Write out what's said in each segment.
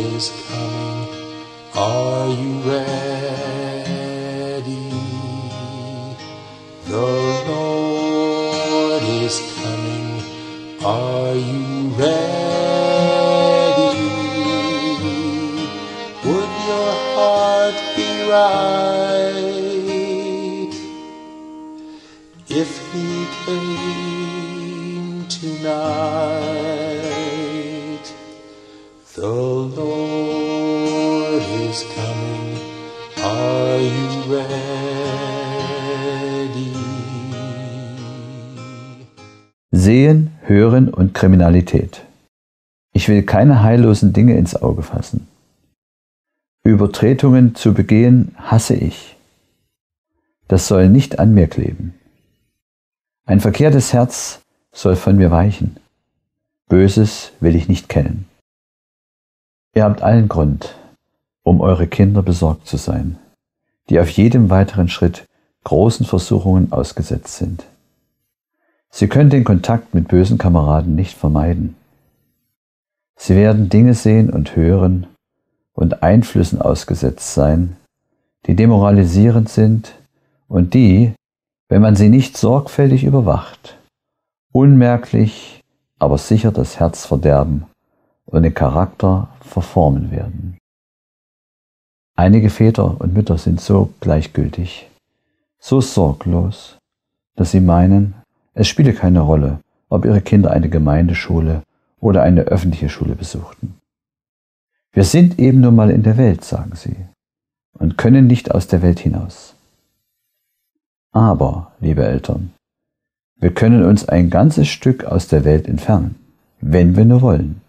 is coming. Are you ready? The Lord is coming. Are you ready? Would your heart be right if he came tonight? The Lord is coming. Are you ready? Sehen, Hören und Kriminalität. Ich will keine heillosen Dinge ins Auge fassen. Übertretungen zu begehen hasse ich. Das soll nicht an mir kleben. Ein verkehrtes Herz soll von mir weichen. Böses will ich nicht kennen. Ihr habt allen Grund, um eure Kinder besorgt zu sein, die auf jedem weiteren Schritt großen Versuchungen ausgesetzt sind. Sie können den Kontakt mit bösen Kameraden nicht vermeiden. Sie werden Dinge sehen und hören und Einflüssen ausgesetzt sein, die demoralisierend sind und die, wenn man sie nicht sorgfältig überwacht, unmerklich, aber sicher das Herz verderben und den Charakter verformen werden. Einige Väter und Mütter sind so gleichgültig, so sorglos, dass sie meinen, es spiele keine Rolle, ob ihre Kinder eine Gemeindeschule oder eine öffentliche Schule besuchten. Wir sind eben nur mal in der Welt, sagen sie, und können nicht aus der Welt hinaus. Aber, liebe Eltern, wir können uns ein ganzes Stück aus der Welt entfernen, wenn wir nur wollen.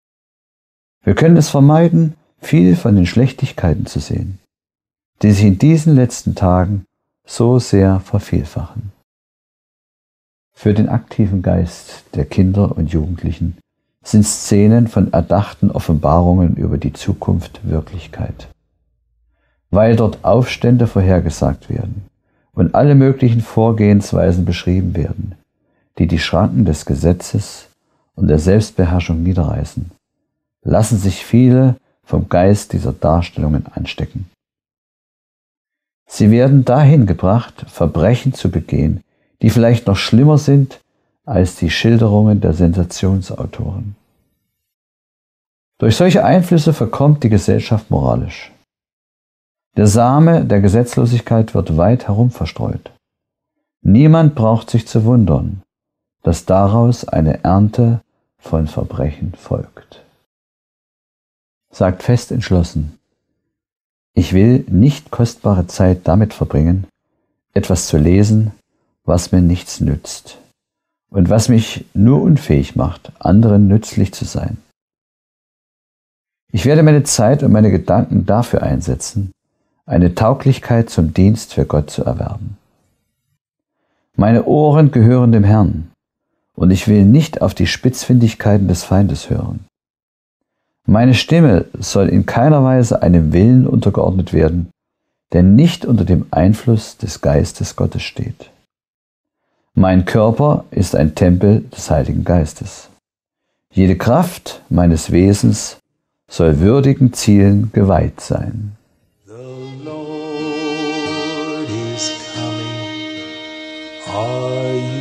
Wir können es vermeiden, viel von den Schlechtigkeiten zu sehen, die sich in diesen letzten Tagen so sehr vervielfachen. Für den aktiven Geist der Kinder und Jugendlichen sind Szenen von erdachten Offenbarungen über die Zukunft Wirklichkeit. Weil dort Aufstände vorhergesagt werden und alle möglichen Vorgehensweisen beschrieben werden, die die Schranken des Gesetzes und der Selbstbeherrschung niederreißen, lassen sich viele vom Geist dieser Darstellungen anstecken. Sie werden dahin gebracht, Verbrechen zu begehen, die vielleicht noch schlimmer sind als die Schilderungen der Sensationsautoren. Durch solche Einflüsse verkommt die Gesellschaft moralisch. Der Same der Gesetzlosigkeit wird weit herum verstreut. Niemand braucht sich zu wundern, dass daraus eine Ernte von Verbrechen folgt. Sagt fest entschlossen: Ich will nicht kostbare Zeit damit verbringen, etwas zu lesen, was mir nichts nützt und was mich nur unfähig macht, anderen nützlich zu sein. Ich werde meine Zeit und meine Gedanken dafür einsetzen, eine Tauglichkeit zum Dienst für Gott zu erwerben. Meine Ohren gehören dem Herrn, und ich will nicht auf die Spitzfindigkeiten des Feindes hören. Meine Stimme soll in keiner Weise einem Willen untergeordnet werden, der nicht unter dem Einfluss des Geistes Gottes steht. Mein Körper ist ein Tempel des Heiligen Geistes. Jede Kraft meines Wesens soll würdigen Zielen geweiht sein. The Lord is coming. Are you